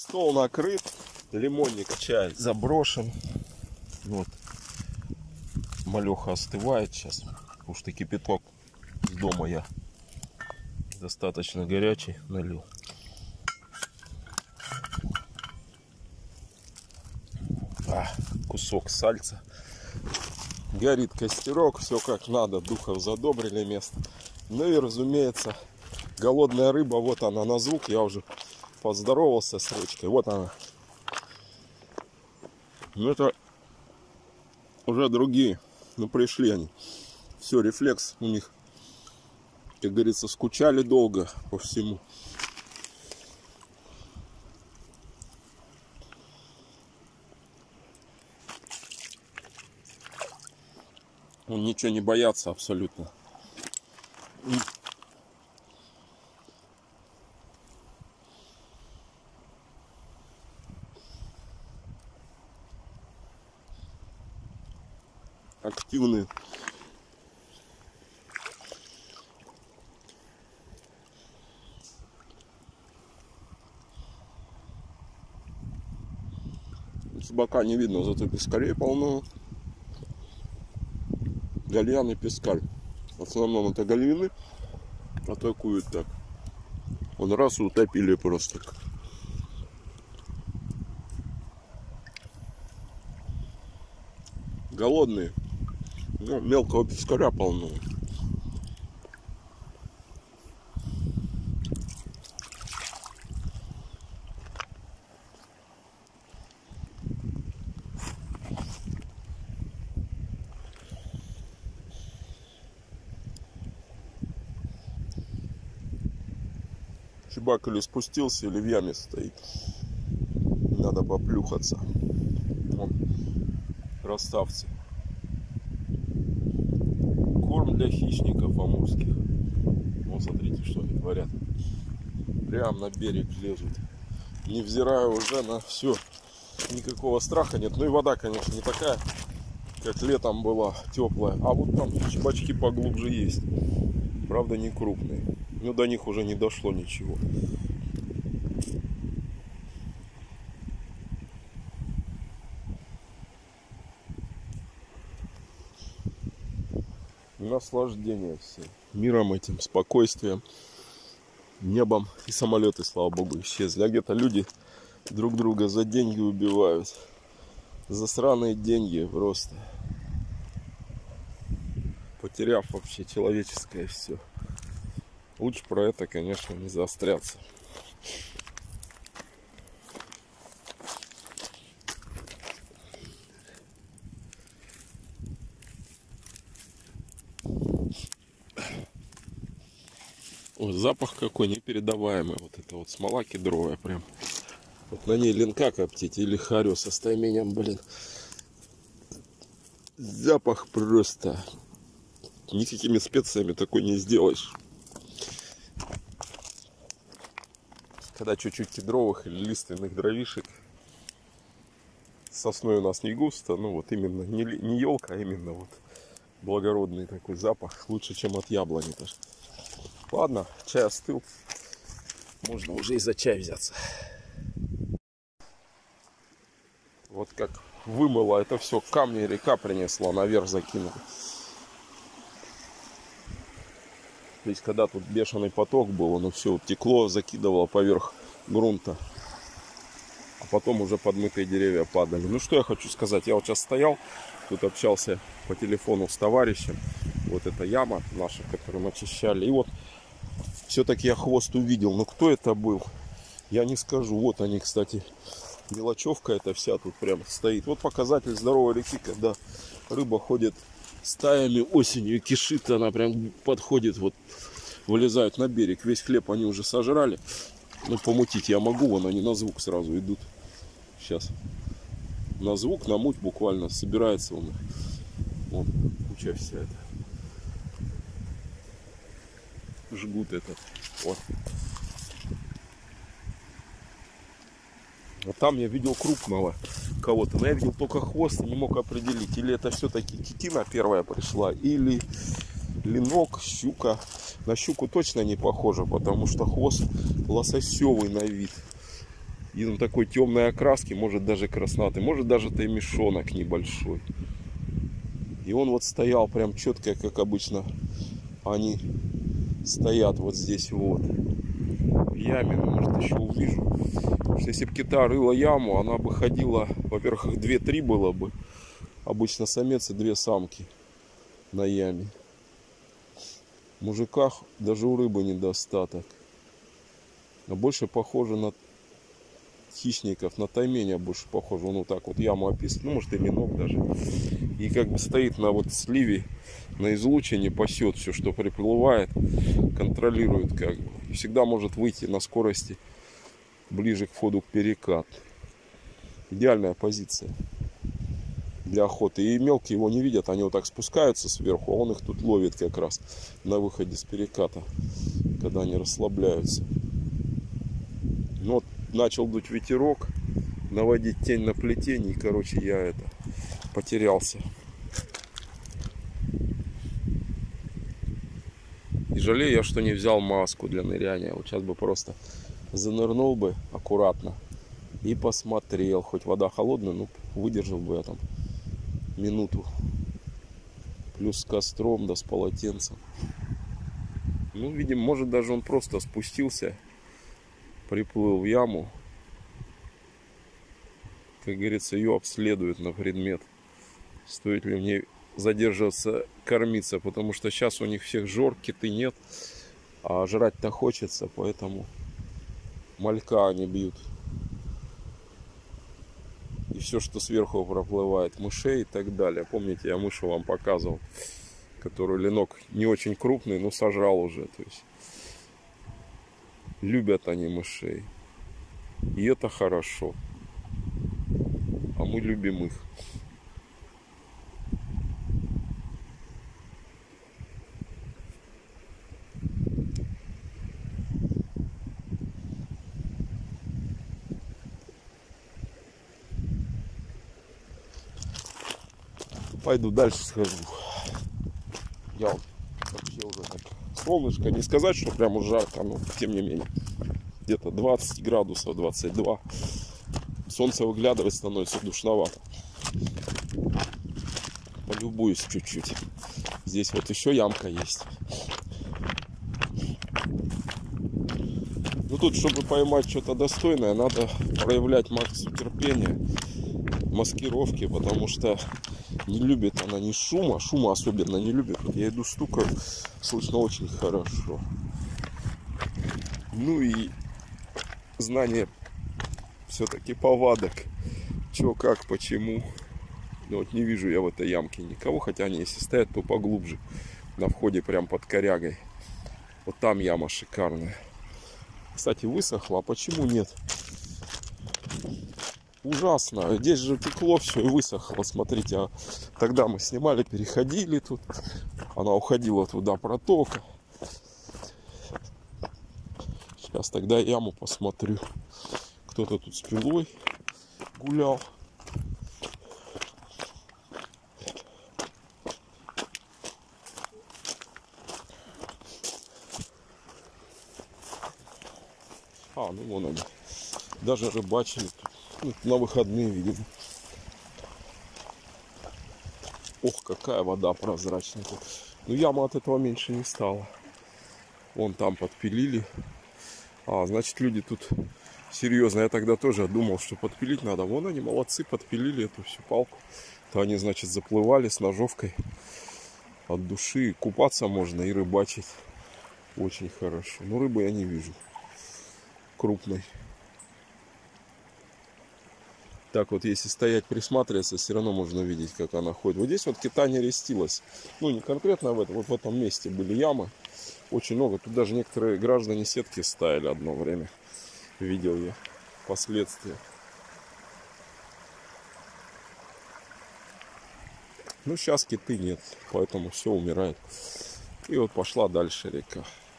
Стол накрыт, лимонник, чай заброшен. Вот. Малеха остывает сейчас, потому что кипяток с дома я достаточно горячий налил. Кусок сальца. Горит костерок, все как надо, духов задобрили место. Ну и разумеется, голодная рыба, вот она на звук, я уже поздоровался с речкой, вот она. Ну это уже другие, ну пришли они. Все, рефлекс у них, как говорится, скучали долго по всему. Ничего не боятся абсолютно. Активные. Собака не видно, зато пескарей полно. Гальян и пескарь. В основном это гальвины атакуют так. Он раз утопили просто. Голодные. Ну, мелкого пескаря полно. Чебак или спустился, или в яме стоит. Надо поплюхаться. Вон, красавцы. Корм для хищников амурских. Вот смотрите, что они творят. Прям на берег лезут. Невзирая уже на все. Никакого страха нет. Ну и вода, конечно, не такая, как летом была, теплая. А вот там чебачки поглубже есть. Правда, не крупные. Но до них уже не дошло ничего. Наслаждение все. Миром этим, спокойствием, небом. И самолеты, слава богу, исчезли. А где-то люди друг друга за деньги убивают. За сраные деньги просто. Потеряв вообще человеческое все. Лучше про это, конечно, не заостряться. Ой, запах какой непередаваемый. Вот это вот смола кедровая прям. Вот на ней линка коптить или харю со стаймением, блин. Запах просто. Никакими специями такой не сделаешь. Когда чуть-чуть кедровых или лиственных дровишек. Сосной у нас не густо, ну вот именно не елка, а именно вот благородный такой запах. Лучше, чем от яблони даже. Ладно, чай остыл. Можно уже и за чай взяться. Вот как вымыло это все, камни река принесла, наверх закинула. То есть, когда тут бешеный поток был, оно все текло, закидывало поверх грунта. А потом уже подмытые деревья падали. Ну, что я хочу сказать. Я вот сейчас стоял, тут общался по телефону с товарищем. Вот эта яма наша, которую мы очищали. И вот все-таки я хвост увидел. Но кто это был, я не скажу. Вот они, кстати, мелочевка эта вся тут прям стоит. Вот показатель здоровой реки, когда рыба ходит стаями осенью и кишит, она прям подходит, вот вылезают на берег. Весь хлеб они уже сожрали. Ну, помутить я могу, вон они на звук сразу идут. Сейчас. На звук, на муть буквально собирается он. Вон, куча вся эта. Жгут этот. Вот. А там я видел крупного кого-то. Но я видел только хвост и не мог определить. Или это все-таки китина первая пришла, или ленок, щука. На щуку точно не похоже, потому что хвост лососевый на вид. И он такой темной окраски, может даже красноватый, может даже таймешонок небольшой. И он вот стоял прям четко, как обычно они стоят вот здесь вот в яме. Ну, может, еще увижу. Потому что если бы кита рыла яму, она бы ходила, во-первых, их 2-3 было бы. Обычно самец и 2 самки на яме. В мужиках даже у рыбы недостаток. А больше похоже на хищников, на тайменя больше похоже. Он вот так вот яму описывает, ну может и минок даже. И как бы стоит на вот сливе, на излучине, пасет все, что приплывает, контролирует как бы. И всегда может выйти на скорости ближе к входу к перекату. Идеальная позиция для охоты. И мелкие его не видят, они вот так спускаются сверху, а он их тут ловит как раз на выходе с переката, когда они расслабляются. Ну вот начал дуть ветерок, наводить тень на плетень, и короче я потерялся. И жалею я, что не взял маску для ныряния. Вот сейчас бы просто занырнул бы аккуратно и посмотрел. Хоть вода холодная, ну выдержал бы я там минуту. Плюс с костром, да с полотенцем. Ну, видимо, может даже он просто спустился, приплыл в яму. Как говорится, ее обследуют на предмет, стоит ли мне задерживаться, кормиться. Потому что сейчас у них всех жор, киты нет. А жрать-то хочется, поэтому малька они бьют. И все, что сверху проплывает, мышей и так далее. Помните, я мышу вам показывал, которую ленок не очень крупный, но сожрал уже. То есть любят они мышей. И это хорошо. А мы любим их. Пойду дальше схожу. Я вообще уже так. Солнышко, не сказать, что прям уж жарко, но тем не менее. Где-то 20 градусов, 22. Солнце выглядывать становится душновато. Полюбуюсь чуть-чуть. Здесь вот еще ямка есть. Ну тут, чтобы поймать что-то достойное, надо проявлять массу терпения, маскировки, потому что не любит она ни шума, шума особенно не любит. Я иду стукаю, слышно очень хорошо. Ну и знание все-таки повадок, что, как, почему. Но вот не вижу я в этой ямке никого, хотя они если стоят, то поглубже, на входе прям под корягой. Вот там яма шикарная. Кстати, высохла, а почему нет? Ужасно. Здесь же текло все и высохло. Смотрите, а тогда мы снимали, переходили тут. Она уходила туда, протока. Сейчас тогда яму посмотрю. Кто-то тут с пилой гулял. А, ну вон они. Даже рыбачили тут. Ну, на выходные, видимо. Ох, какая вода прозрачная. Ну, яма от этого меньше не стала. Вон там подпилили. А, значит, люди тут серьезно. Я тогда тоже думал, что подпилить надо. Вон они, молодцы, подпилили эту всю палку. То они, значит, заплывали с ножовкой от души. Купаться можно и рыбачить. Очень хорошо. Но рыбы я не вижу крупной. Так вот, если стоять, присматриваться, все равно можно видеть, как она ходит. Вот здесь вот кита не рестилась. Ну, не конкретно в этом, вот в этом месте были ямы. Очень много. Тут даже некоторые граждане сетки ставили одно время. Видел я последствия. Ну, сейчас киты нет, поэтому все умирает. И вот пошла дальше река.